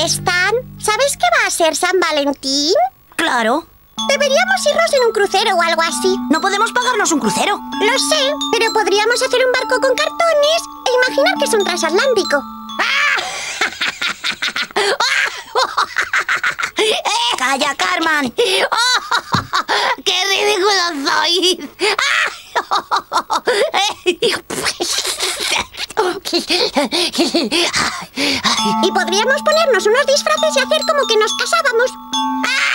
Stan, ¿sabes que va a ser San Valentín? Claro. Deberíamos irnos en un crucero o algo así. No podemos pagarnos un crucero. Lo sé, pero podríamos hacer un barco con cartones e imaginar que es un transatlántico. ¡Calla, Carmen! ¡Qué ridículo sois! Y podríamos ponernos unos disfraces y hacer como que nos casábamos.